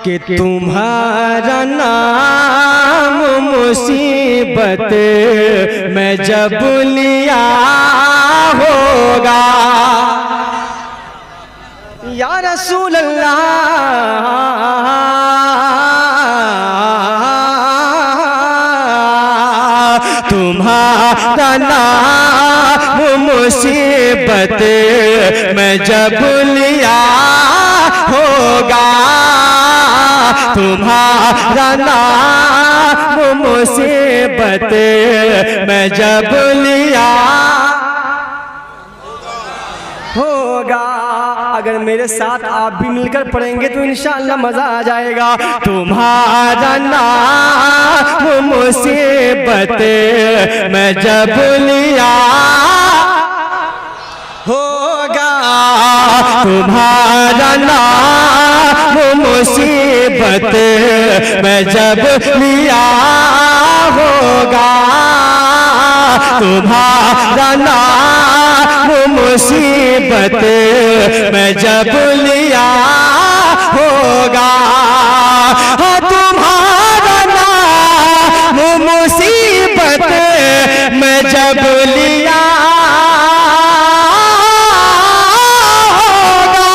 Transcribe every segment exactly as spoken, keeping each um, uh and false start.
कि तुम्हारा नाम मुसीबत में जब लिया होगा या रसूल अल्लाह, तुम्हारा नाम मुसीबत में जब लिया होगा, तुम्हारा नाम मुसीबत में जब लिया होगा। अगर मेरे साथ आप भी मिलकर पढ़ेंगे तो इंशाअल्लाह मजा आ जाएगा। तुम्हारा नाम मुसीबत में जब लिया होगा, तुम्हारा नाम मुसीबत में जब लिया होगा, तुम्हारा नाम मुसीबत में जब लिया होगा, तुम्हारा नाम मुसीबत में जब लिया होगा,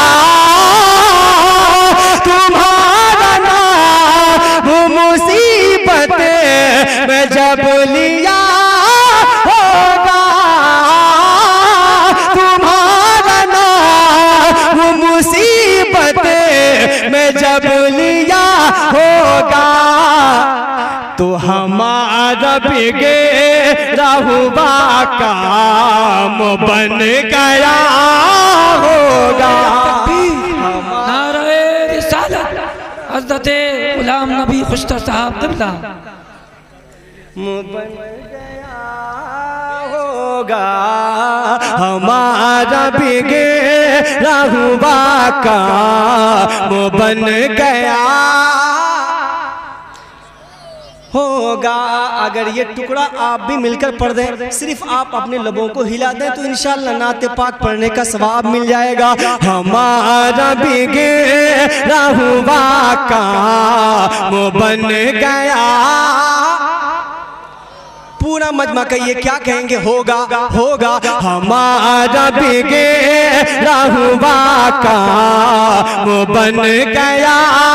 तुम्हारा नाम मुसीबत में जब लिया होगा, तुम्हारा नाम मुसीबत में जब लिया होगा, तो हमारा बिगड़ा हुआ काम बन गया होगा। नारे रिसालत हज़रत गुलाम नबी खुश्तर साहब क़िबला बन गया होगा, हमारा बिगड़ा हुआ काम बन गया होगा। अगर ये टुकड़ा आप भी मिलकर पढ़ दें, सिर्फ आप अपने लबों को हिला दें तो इंशाअल्लाह नाते पाक पढ़ने का सवाब मिल जाएगा। हमारा बिगड़ा हुआ काम बन गया, पूरा मजमा कहिए क्या कहेंगे, होगा होगा, हमारा बिगड़ा हुआ काम बन गया।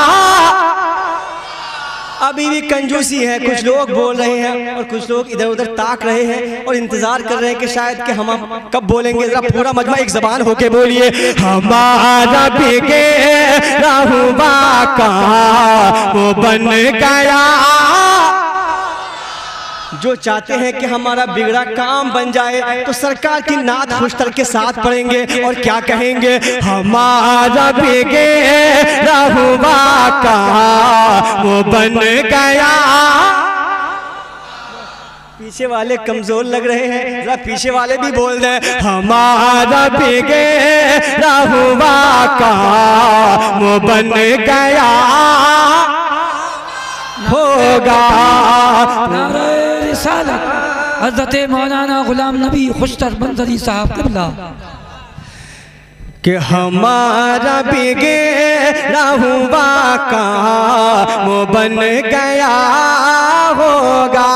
अभी भी कंजूसी है, कुछ लोग बोल रहे हैं और कुछ लोग इधर उधर ताक रहे हैं और इंतजार कर रहे हैं कि शायद कि हम कब बोलेंगे। जरा पूरा मजमा एक जबान होके बोलिए, हमारा बिगड़ा हुआ काम बन गया। जो चाहते हैं कि हमारा बिगड़ा काम बन जाए तो सरकार की नात खुशतर के साथ पढ़ेंगे और क्या कहेंगे, हमारा बिगड़ा हुआ काम बन गया। पीछे वाले कमजोर लग रहे हैं, जरा पीछे वाले भी बोल दें, हमारा बिगड़ा हुआ काम बन गया होगा। हज़रत मौलाना गुलाम नबी खुश्तर बंदरी साहब क़िबला कि हमारा बिगड़ा हुआ काम बन गया होगा,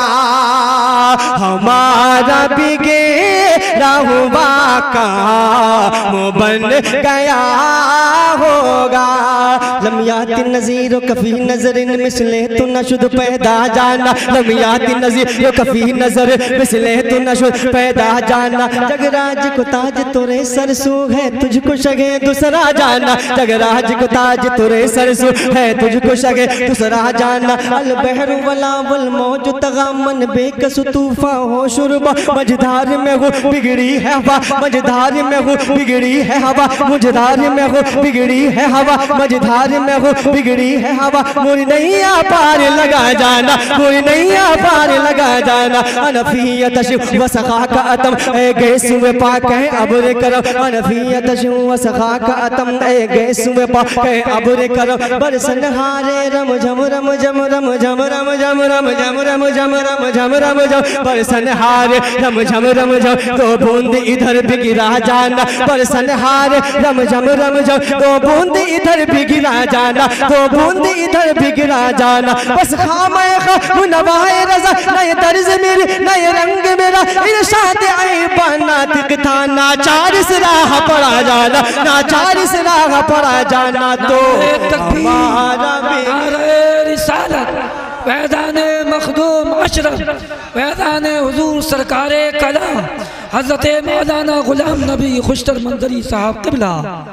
हमारा बिगड़ा हुआ काम बन गया होगा। लम्याती नज़ीर कफ़ी नज़रिन मिसले तो नशुद पैदा जाना, लम्याती नज़ीर कफ़ी नज़र मिसले तो नशुद पैदा जाना। जगराज को ताज तुरे सरसू है तुझको शगे दूसरा जाना, जगराज को ताज तुरे सरसू है तुझको शगे दूसरा जाना। अल बहर वला वल मौज तगामन बेकस तूफा हो शुरबा, मझधार में हो बिगड़ी है हवा, मझधार में हो बिगड़ी है हवा, मझधार में हो बिगड़ी है हवा, मझधार में हो बिगड़ी है हवा। मोरी नैया पार लगा जाना, मोरी नैया पार लगा जाना। अनफियत व सखा का अतम ए गैसुए पाक है अबुर करम, अनफियत व सखा का अतम ए गैसुए पाक है अबुर करम। बरसन हारे रम झम रम झम रम झम रम झम रम झम रम झम रम झम रम झम बरसनहार रम झम रम झम दो बूंद इधर भी गिरा जाना, बरसनहार रम झम रम झम दो बूंद इधर भी गिरा जाना, दो बूंद इधर भी गिरा जाना। बस खामे खा नवाए रज़ा, नए तर्ज मेरे नए रंग मेरा, इरशाद आई बना दिखता नाचार इस राह पर आ जाना, नाचार इस राह पर आ जाना। तो हमारा रिसालत वैदाने मखदूम अशरफ वैदाने हुजूर सरकारे कलाम हज़रत मौलाना गुलाम नबी खुशतर मंजरी साहब क़िबला।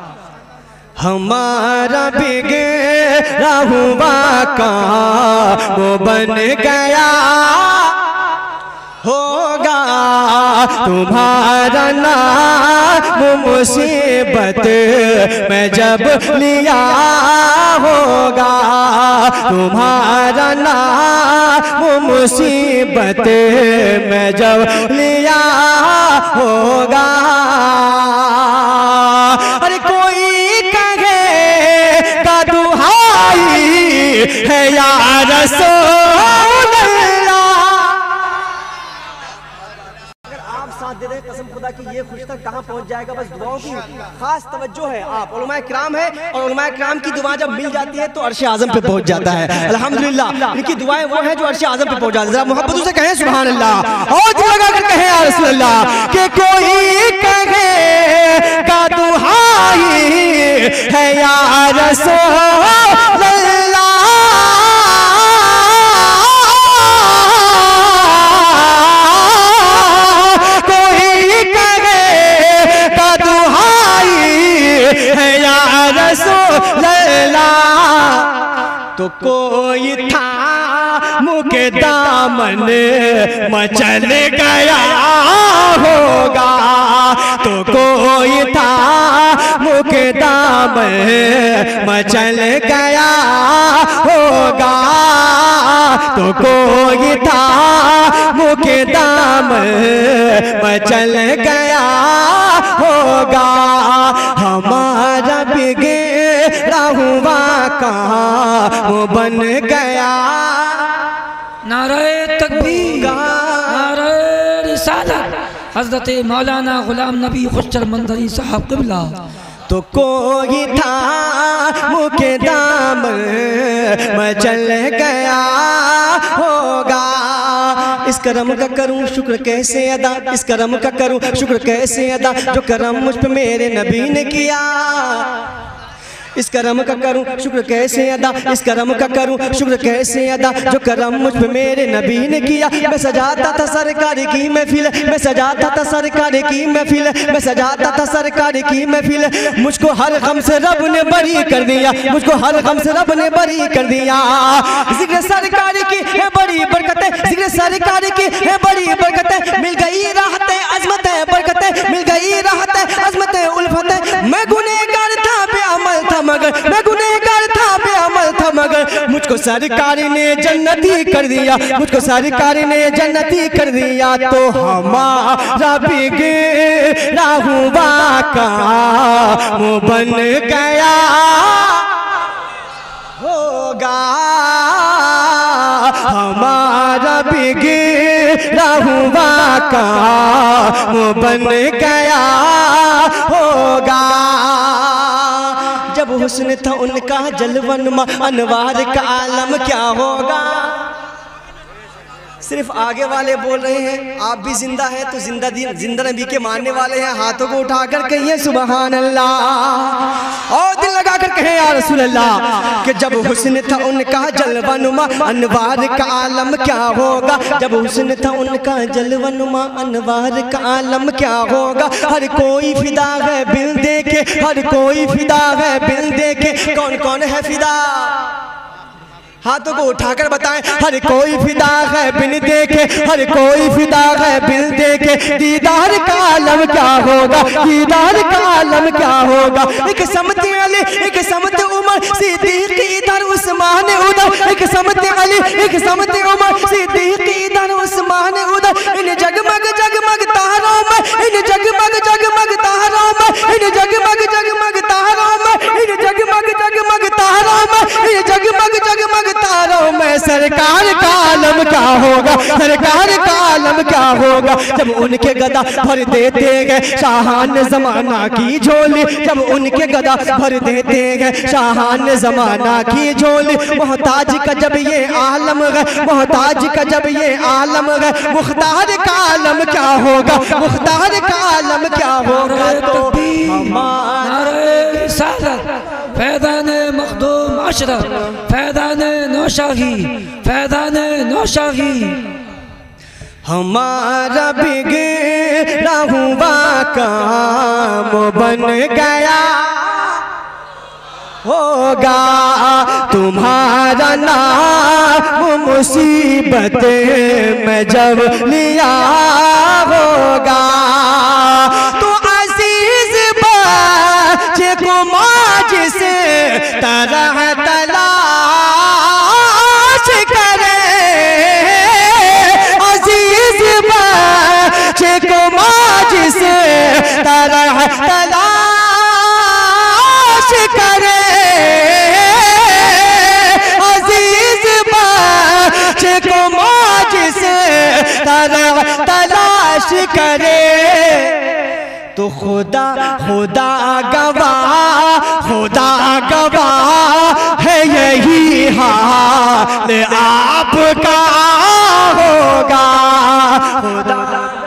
हमारा बिगड़ा हुआ काम वो बन गया होगा, तुम्हारा नाम मुसीबत में जब लिया होगा, तुम्हारा नाम मुसीबत में जब लिया होगा। अरे कोई कहे का दुहाई है या रसूल अल्लाह। दे दे कसम खुदा की ये खुश तक कहाँ पहुँच जाएगा। बस दुआओं की खास तवज्जो है। आप उलमाए किराम है और उलमाए किराम की दुआ जब मिल जाती है तो अर्श आज़म पे पहुँच जाता है। अल्हम्दुलिल्लाह इनकी दुआएं वो हैं जो अर्श आज़म पे पहुँच जाती है। जरा मोहब्बतों से कहें सुभान अल्लाह, और दिल लगा कर कहें या रसूल अल्लाह। कि कोई कहे का दुहाई है या रसूल अल्लाह, तो कोई था मुके दामन मचल गया होगा, तो कोई था मुके दामन मचल गया होगा, तो कोई था मुके दामन मचल गया होगा। हमारा बिगड़ा हुआ काम वो बन गया। नारे तकबीर, नारे रिसालत हज़रत मौलाना गुलाम नबी खुशतर मंजरी साहब क़िबला। तो कोई था मुके दाम मचल गया होगा। इस करम का करूं शुक्र कैसे अदा, इस करम का करूं शुक्र कैसे अदा, जो करम मुझ पे मेरे नबी ने किया। इस करम का करूं शुक्र कैसे अदा, इस करम का करूं शुक्र कैसे अदा, जो करम मुझ पे मेरे नबी ने किया। मैं सजाता था सरकार की महफिल, मैं सजाता था सरकार की महफिल, मैं सजाता था सरकार की महफिल। मुझको हर गम से रब ने बरी कर दिया, मुझको हर गम से रब ने बरी कर दिया। जिक्र सरकार की है बड़ी बरकतें, जिक्र सरकार की है बड़ी बरकतें, मिल गई राहतें अज़मतें बरकतें, मिल गई राहतें अज़मतें उल्फतें। मैं गुनहगार था बेअमल था मगर, मैं गुनहगार था बेअमल था मगर, मुझको सरकार ने जन्नती कर दिया, मुझको सरकार ने जन्नती कर दिया। तो हमारा बिगड़ा हुआ काम वो बन गया होगा, हमारा बिगड़ा हुआ काम वो बन गया होगा। जब हुस्न था उनका जलवन मा अनवार का आलम क्या होगा। सिर्फ आगे वाले बोल रहे हैं, आप भी जिंदा हैं तो जिंदा जिंदा नबी के मानने वाले हैं। हाथों को उठाकर कहिए सुभान अल्लाह, और दिल लगाकर कहें या रसूल अल्लाह। कि जब हुस्न था उनका जलवनुमा अनवार का आलम क्या होगा, जब हुस्न था उनका जलवनुमा अनवार का आलम क्या होगा। हर कोई फिदा है बिल देखे, हर कोई फिदा है बिल देखे, कौन कौन है फिदा, हाथों को उठाकर बताएं। हर कोई फिदा है बिन देखे, हर कोई फिदा है बिन देखे। दीदार का आलम क्या होगा, दीदार का आलम क्या होगा। एक समते अली, एक समते उमर, सिद्दीक इधर उस्मान उधर, एक समते अली, एक समते उमर, सिद्दीक इधर उस्मान उधर। इन जगमग जगमग तारों में, इन जगमग जगमग तारों में, इन जगमग जगमग तारों में, इन जगमग जगमग तारों में, इन जगमग जगमग तारों में सरकार का आलम आलम क्या होगा, सरकार का आलम क्या होगा। जब उनके गदा भर देते गए शाहान जमाना की झोली, जब उनके गदा भर देते गए शाहान जमाना की झोली। मोहताज का जब ये आलम है, मोहताज का जब ये आलम है, मुख्तार का आलम क्या होगा, मुख्तार का आलम क्या होगा। तो हमारे फैज़ान मखदूम अशरफ, फैज़ान नौशाही, फैज़ान नौशाही। हमारा बिगड़ा हुआ काम बन गया होगा, तुम्हारा नाम मुसीबत में जब लिया होगा। तो अजीज बच्चे को माज से तरह तलाश करे, अजीज बच्चे को माज से तरह तलाश करे, अजीज बच्चे को माज से तरह तलाश करे। तो खुदा खुदा गवाह, खुदा गवाह है यही हाल आपका होगा। खुदा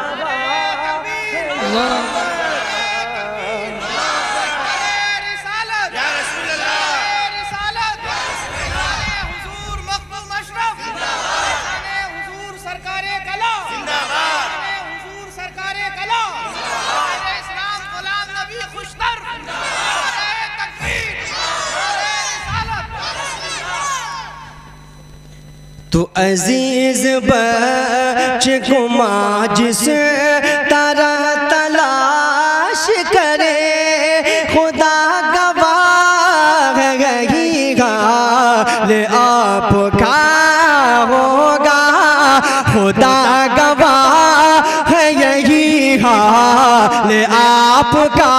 तो अजीज बच्चे को माज से तरह तलाश करे, खुदा गवाह है यही हाल आपका होगा। खुदा गवाह है यही हाल आपका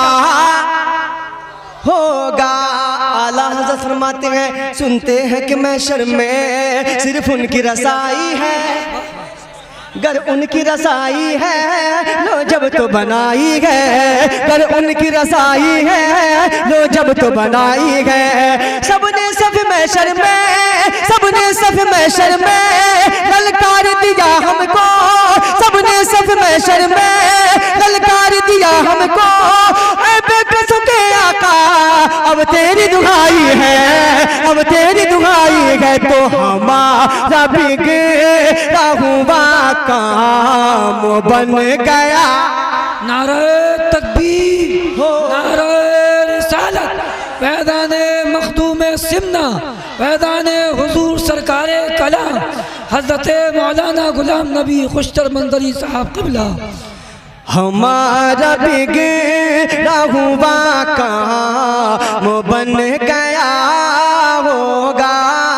होगा। आला हज़रत फरमाते हैं, सुनते हैं कि महशर में सिर्फ उनकी रसाई है, गर उनकी रसाई है लो जब तो बनाई है, गर उनकी रसाई है लो जब तो बनाई है। सबने सब महशर में, सबने सब महशर में ललकार दिया हमको, सबने सब महशर में ललकार दिया हमको। ऐ बेकसों के आका अब तेरी दुहाई है, अब तेरी दुहाई है। तो हमारा बिगड़ा हुआ काम बन गया। नारे तकबीर, नारे रिसालत, फैज़ान मखदूम सिमना, फैज़ान हुजूर सरकारे कला हज़रत मौलाना गुलाम नबी खुशतर मंदरी साहब क़िबला। हमारा बिगड़ा हुआ काम बन गया होगा,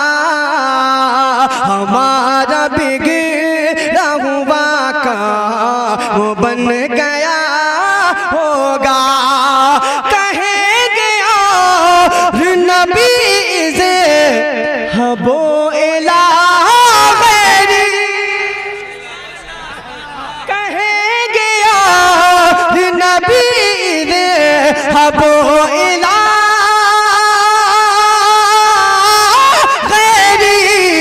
हमारा बिगड़ा हुआ काम बन गया होगा। कहेंगे और नबी से हबो इला गैरी, कहेंगे और नबी से हबो इला गैरी,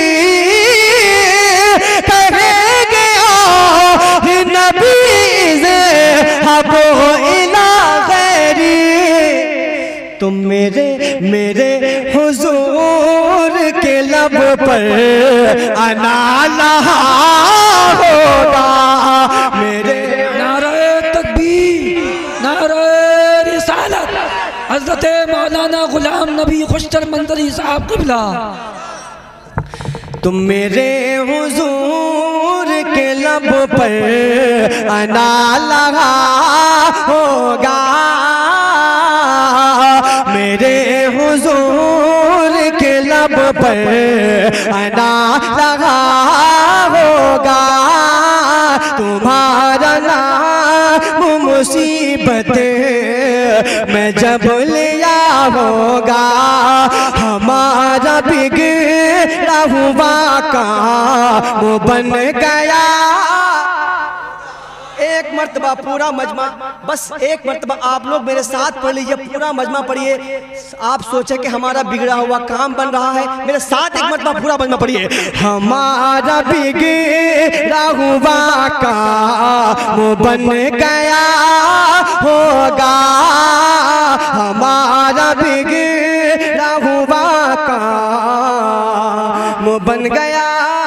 कहेंगे और नबी से हबो इला गैरी। तुम मेरे मेरे हुजूर के लब पर अना लहा होगा मेरे। नारे तकबीर, नारे रिसालत, हज़रत मौलाना गुलाम नबी खुशतर मंदरी साहब क़िबला। तुम मेरे हुजूर के लब पर अना लहा होगा, मेरे हुजूर के लब पर अना लगा होगा। तुम्हारा नाम मुसीबत में जब लिया होगा, हमारा बिगड़ा हुआ काम बन गया। एक मर्तबा पूरा मजमा, बस एक मर्तबा आप लोग मेरे साथ पढ़ लीजिए, पूरा मजमा पढ़िए। आप सोचे कि हमारा बिगड़ा हुआ काम बन रहा है, मेरे साथ एक मर्तबा पूरा मजमा पढ़िए। हमारा बिगड़ा हुआ काम बन गया होगा, हमारा बिगड़ा हुआ काम बन गया